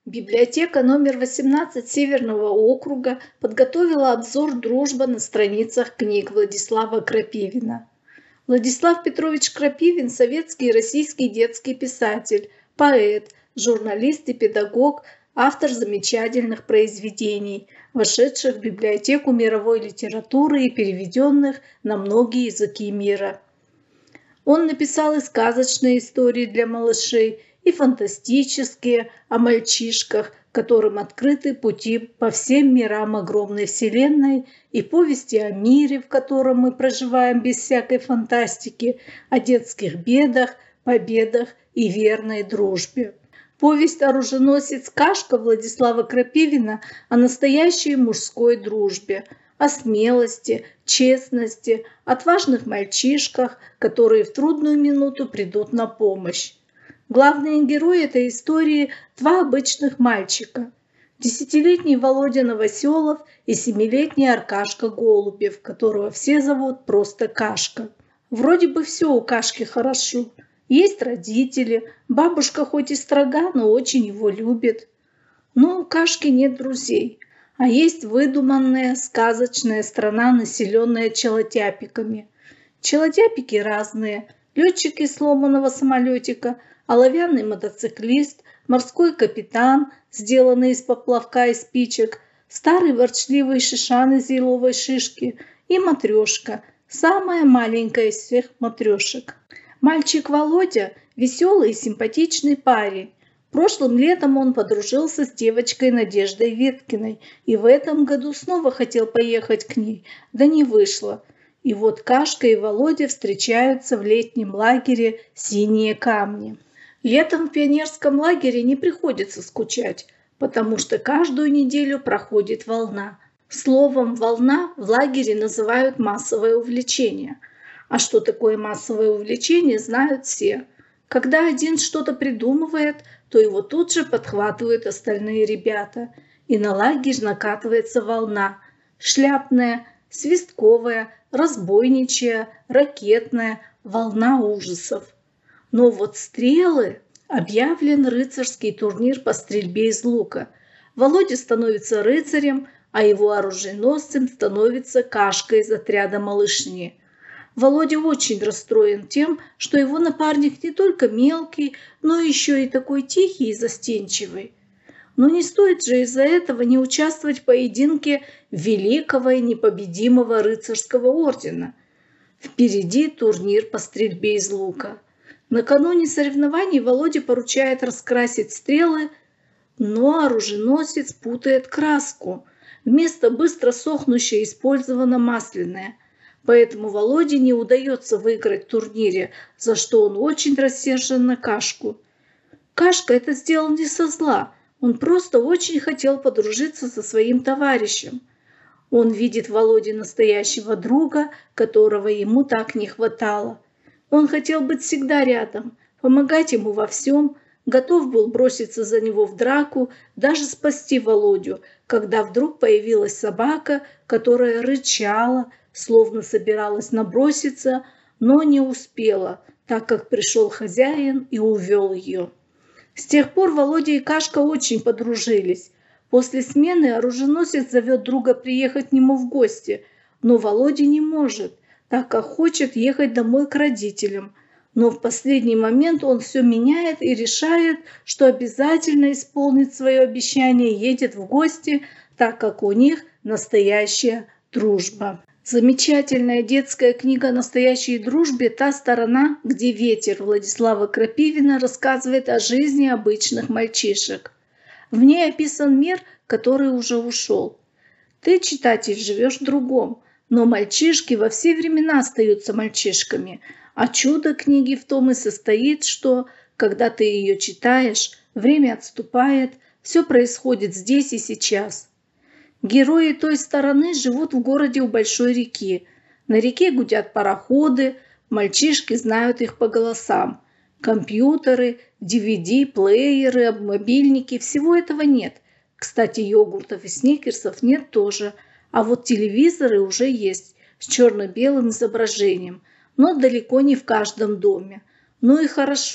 Библиотека номер 18 Северного округа подготовила обзор «Дружба» на страницах книг Владислава Крапивина. Владислав Петрович Крапивин – советский и российский детский писатель, поэт, журналист и педагог, автор замечательных произведений, вошедших в библиотеку мировой литературы и переведенных на многие языки мира. Он написал и сказочные истории для малышей, и фантастические о мальчишках, которым открыты пути по всем мирам огромной вселенной, и повести о мире, в котором мы проживаем без всякой фантастики, о детских бедах, победах и верной дружбе. Повесть «Оруженосец Кашка» Владислава Крапивина о настоящей мужской дружбе, о смелости, честности, отважных мальчишках, которые в трудную минуту придут на помощь. Главные герои этой истории – два обычных мальчика. 10-летний Володя Новоселов и 7-летний Аркашка Голубев, которого все зовут просто Кашка. Вроде бы все у Кашки хорошо. Есть родители, бабушка хоть и строга, но очень его любит. Но у Кашки нет друзей, а есть выдуманная сказочная страна, населенная челотяпиками. Челотяпики разные – летчики сломанного самолетика, оловянный мотоциклист, морской капитан, сделанный из поплавка и спичек, старый ворчливый шишан из еловой шишки и матрешка, самая маленькая из всех матрешек. Мальчик Володя – веселый и симпатичный парень. Прошлым летом он подружился с девочкой Надеждой Веткиной и в этом году снова хотел поехать к ней, да не вышло. И вот Кашка и Володя встречаются в летнем лагере «Синие камни». Летом в пионерском лагере не приходится скучать, потому что каждую неделю проходит волна. Словом «волна» в лагере называют массовое увлечение. А что такое массовое увлечение, знают все. Когда один что-то придумывает, то его тут же подхватывают остальные ребята. И на лагерь накатывается волна. Шляпная, свистковая, разбойничья, ракетная, волна ужасов. Но вот стрелы, объявлен рыцарский турнир по стрельбе из лука. Володя становится рыцарем, а его оруженосцем становится Кашка из отряда малышни. Володя очень расстроен тем, что его напарник не только мелкий, но еще и такой тихий и застенчивый. Но не стоит же из-за этого не участвовать в поединке великого и непобедимого рыцарского ордена. Впереди турнир по стрельбе из лука. Накануне соревнований Володе поручает раскрасить стрелы, но оруженосец путает краску. Вместо быстро сохнущей использована масляная. Поэтому Володе не удается выиграть в турнире, за что он очень рассержен на Кашку. Кашка это сделал не со зла, он просто очень хотел подружиться со своим товарищем. Он видит в Володе настоящего друга, которого ему так не хватало. Он хотел быть всегда рядом, помогать ему во всем, готов был броситься за него в драку, даже спасти Володю, когда вдруг появилась собака, которая рычала, словно собиралась наброситься, но не успела, так как пришел хозяин и увел ее. С тех пор Володя и Кашка очень подружились. После смены оруженосец зовет друга приехать к нему в гости, но Володя не может, так как хочет ехать домой к родителям. Но в последний момент он все меняет и решает, что обязательно исполнит свое обещание и едет в гости, так как у них настоящая дружба. Замечательная детская книга о настоящей дружбе «Та сторона, где ветер» Владислава Крапивина рассказывает о жизни обычных мальчишек. В ней описан мир, который уже ушел. Ты, читатель, живешь в другом, но мальчишки во все времена остаются мальчишками, а чудо книги в том и состоит, что, когда ты ее читаешь, время отступает, все происходит здесь и сейчас. Герои той стороны живут в городе у большой реки. На реке гудят пароходы, мальчишки знают их по голосам. Компьютеры, DVD-плееры, мобильники – всего этого нет. Кстати, йогуртов и сникерсов нет тоже. А вот телевизоры уже есть, с черно-белым изображением, но далеко не в каждом доме. Ну и хорошо,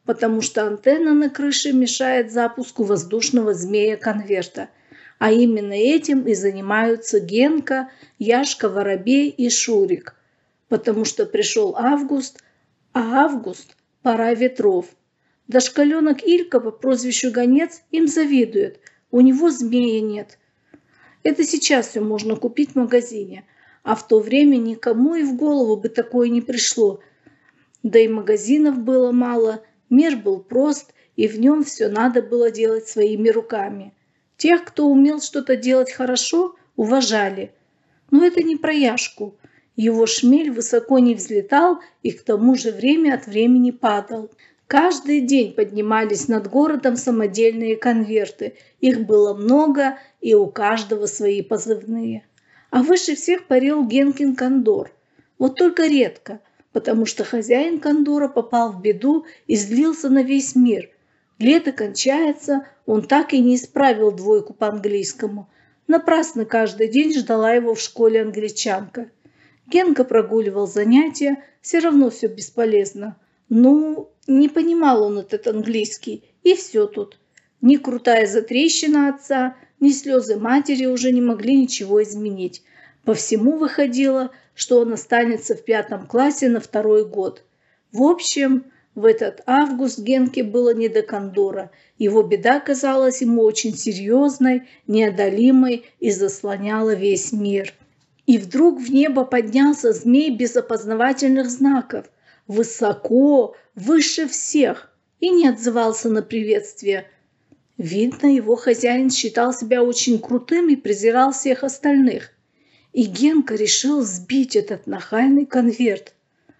потому что антенна на крыше мешает запуску воздушного змея-конверта. А именно этим и занимаются Генка, Яшка Воробей и Шурик, потому что пришел август, а август – пора ветров. Дошкаленок Илька по прозвищу Гонец им завидует, у него змея нет. Это сейчас все можно купить в магазине, а в то время никому и в голову бы такое не пришло. Да и магазинов было мало, мир был прост, и в нем все надо было делать своими руками. Тех, кто умел что-то делать хорошо, уважали. Но это не про Яшку. Его шмель высоко не взлетал и к тому же время от времени падал. Каждый день поднимались над городом самодельные конверты. Их было много, и у каждого свои позывные. А выше всех парил Генкин кондор. Вот только редко, потому что хозяин кондора попал в беду и злился на весь мир. Лето кончается, он так и не исправил двойку по английскому. Напрасно каждый день ждала его в школе англичанка. Генка прогуливал занятия, все равно все бесполезно. Не понимал он этот английский, и все тут. Ни крутая затрещина отца, ни слезы матери уже не могли ничего изменить. По всему выходило, что он останется в 5 классе на 2-й год. В общем, в этот август Генке было не до кондора. Его беда казалась ему очень серьезной, неодолимой и заслоняла весь мир. И вдруг в небо поднялся змей без опознавательных знаков. Высоко, выше всех, и не отзывался на приветствие. Видно, его хозяин считал себя очень крутым и презирал всех остальных. И Генка решил сбить этот нахальный конверт.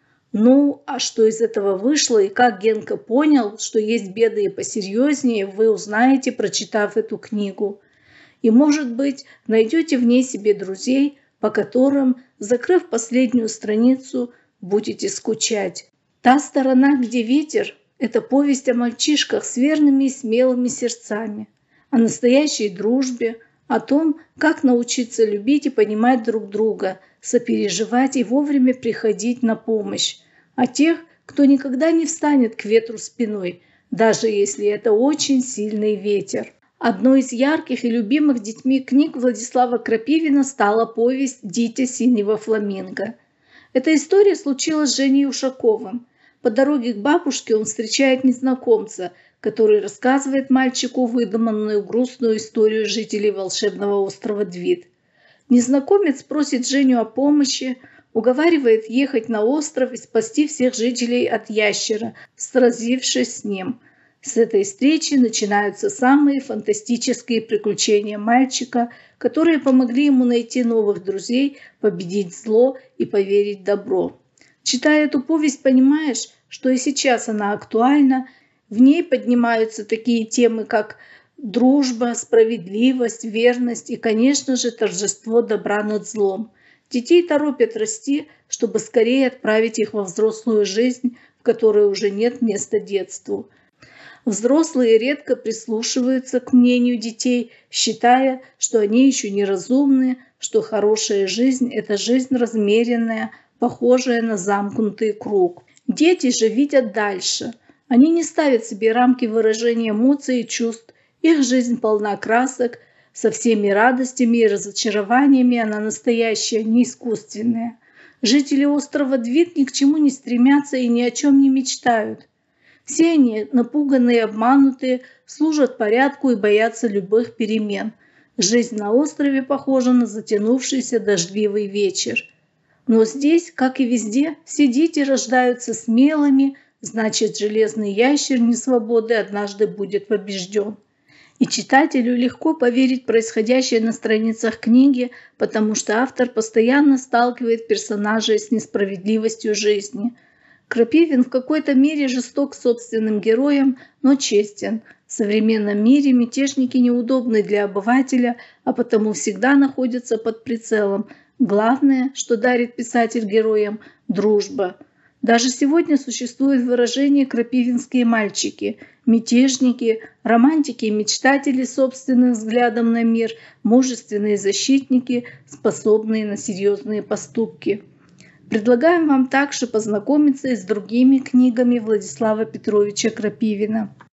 А что из этого вышло и как Генка понял, что есть беды и посерьезнее, вы узнаете, прочитав эту книгу. И, может быть, найдете в ней себе друзей, по которым, закрыв последнюю страницу, будете скучать. «Та сторона, где ветер» – это повесть о мальчишках с верными и смелыми сердцами, о настоящей дружбе, о том, как научиться любить и понимать друг друга, сопереживать и вовремя приходить на помощь, о тех, кто никогда не встанет к ветру спиной, даже если это очень сильный ветер. Одной из ярких и любимых детьми книг Владислава Крапивина стала повесть «Дитя синего фламинго». Эта история случилась с Женей Ушаковым. По дороге к бабушке он встречает незнакомца, который рассказывает мальчику выдуманную грустную историю жителей волшебного острова Двид. Незнакомец просит Женю о помощи, уговаривает ехать на остров и спасти всех жителей от ящера, сразившись с ним. С этой встречи начинаются самые фантастические приключения мальчика, которые помогли ему найти новых друзей, победить зло и поверить в добро. Читая эту повесть, понимаешь, что и сейчас она актуальна. В ней поднимаются такие темы, как дружба, справедливость, верность и, конечно же, торжество добра над злом. Детей торопят расти, чтобы скорее отправить их во взрослую жизнь, в которой уже нет места детству. Взрослые редко прислушиваются к мнению детей, считая, что они еще неразумны, что хорошая жизнь – это жизнь размеренная, похожая на замкнутый круг. Дети же видят дальше. Они не ставят себе рамки выражения эмоций и чувств. Их жизнь полна красок, со всеми радостями и разочарованиями она настоящая, не искусственная. Жители острова Двид ни к чему не стремятся и ни о чем не мечтают. Все они, напуганные и обманутые, служат порядку и боятся любых перемен. Жизнь на острове похожа на затянувшийся дождливый вечер. Но здесь, как и везде, все дети рождаются смелыми, значит, железный ящер несвободы однажды будет побежден. И читателю легко поверить в происходящее на страницах книги, потому что автор постоянно сталкивает персонажей с несправедливостью жизни. Крапивин в какой-то мере жесток к собственным героям, но честен. В современном мире мятежники неудобны для обывателя, а потому всегда находятся под прицелом. Главное, что дарит писатель героям – дружба. Даже сегодня существует выражение «крапивинские мальчики», мятежники, романтики и мечтатели с собственным взглядом на мир, мужественные защитники, способные на серьезные поступки. Предлагаем вам также познакомиться и с другими книгами Владислава Петровича Крапивина.